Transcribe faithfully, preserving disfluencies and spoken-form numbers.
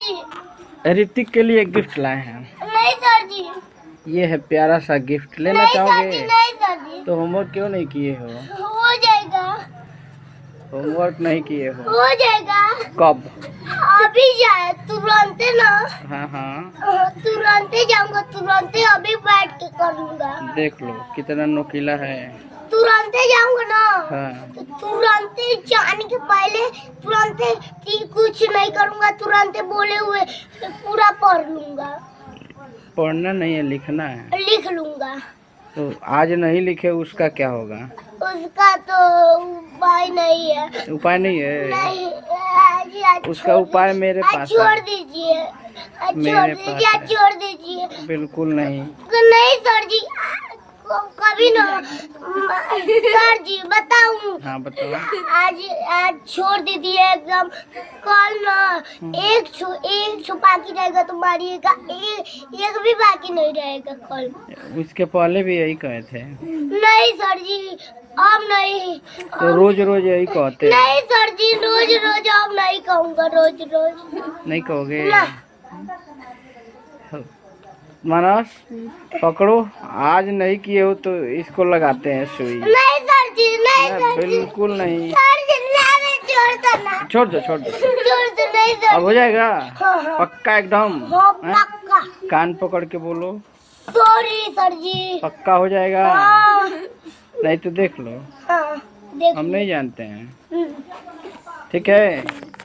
जी। ऋतिक के लिए गिफ्ट लाए हैं। नहीं सर जी। ये है प्यारा सा गिफ्ट, लेना नहीं चाहोगे? सर जी, नहीं सर जी। तो होमवर्क क्यों नहीं किए हो? हो जाएगा। होमवर्क नहीं किए हो? हो जाएगा। कब? अभी जाए तुरंत ना। हाँ हाँ तुरंत जाऊंगा, तुरंत अभी बैठ के करूंगा। देख लो कितना नोकीला है। तुरंत जाऊंगा ना। हाँ। तो तुरंत जाने के पहले तुरंत कुछ नहीं करूंगा, तुरंत बोले हुए पूरा पढ़ लूंगा। पढ़ना नहीं है, लिखना है। लिख लूंगा। तो आज नहीं लिखे उसका क्या होगा? उसका तो उपाय नहीं है। उपाय नहीं है? नहीं आज, आज उसका उपाय मेरे पास है। छोड़ दीजिए, छोड़ दीजिए, छोड़ दीजिए। बिल्कुल नहीं। नहीं सर जी, कभी ना सर जी बताऊं। हाँ बताओ। आज आज छोड़ दीजिए एकदम। कल ना एक छो एक छो बाकी रहेगा तो मारिएगा, एक एक भी बाकी नहीं रहेगा कल। उसके पहले भी यही कहे थे। नहीं सर जी अब नहीं। तो रोज रोज यही कहते। नहीं सर जी रोज रोज अब नहीं कहूँगा, रोज रोज नहीं कहोगे? ना। मानस पकड़ो, आज नहीं किए हो तो इसको लगाते हैं सुई। नहीं सर जी, नहीं ना, सर जी। बिल्कुल नहीं। सर जी नहीं, छोड़ दो ना। छोड़ दो छोड़ दो। छोड़ दो नहीं सर। अब हो जाएगा? हाँ, हाँ। पक्का एकदम? हाँ, हैं? पक्का। कान पकड़ के बोलो। Sorry sir ji. पक्का हो जाएगा? हाँ। नहीं तो देख लो। हाँ, देख हम लो। नहीं जानते हैं। हम्म। ठीक है।